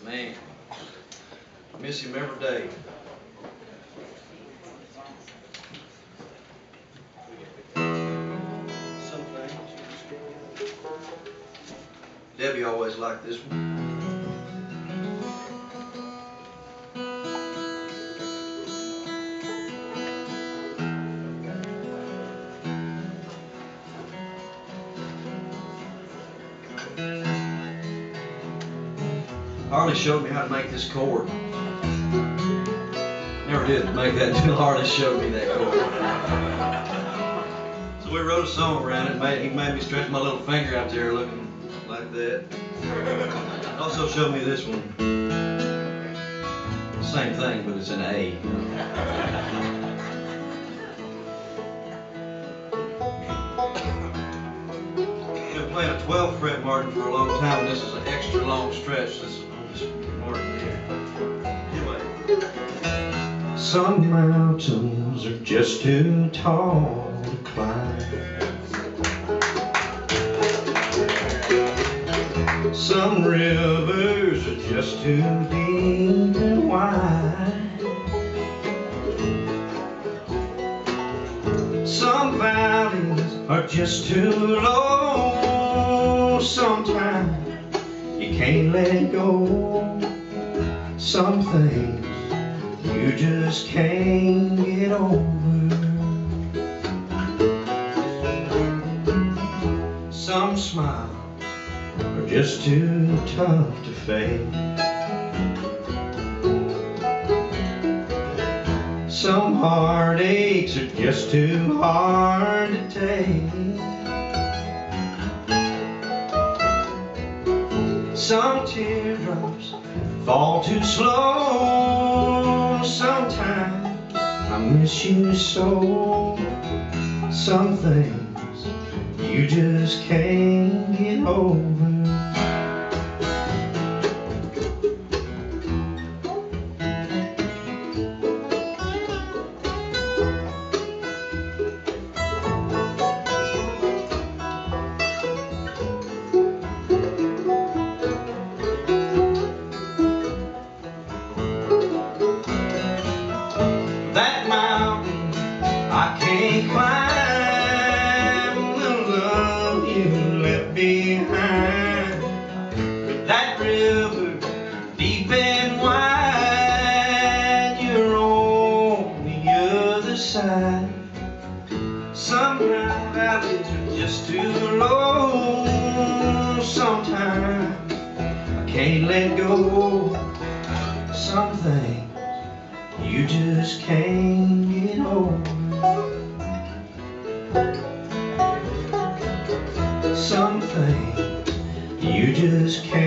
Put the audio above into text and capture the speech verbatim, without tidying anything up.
Man, I miss him every day. Some things. Debbie always liked this one. Harley showed me how to make this chord. Never did make that until Harley showed me that chord. So we wrote a song around it. Made, he made me stretch my little finger out there looking like that. Also showed me this one. Same thing, but it's an A. Been playing a twelve fret margin for a long time, and this is an extra long stretch. This margin here. Anyway. Some mountains are just too tall to climb. Some rivers are just too deep and wide. Some valleys are just too low. Sometimes you can't let go. Some things you just can't get over. Some smiles are just too tough to fake. Some heartaches are just too hard to take. Some teardrops fall too slow. Sometimes I miss you so. Some things you just can't get over. That mountain I can't climb, the love you left behind. That river deep and wide, you're on the other side. Some valleys are just too low. Sometimes I can't let go. Some things you just can't get over. Some things you just can't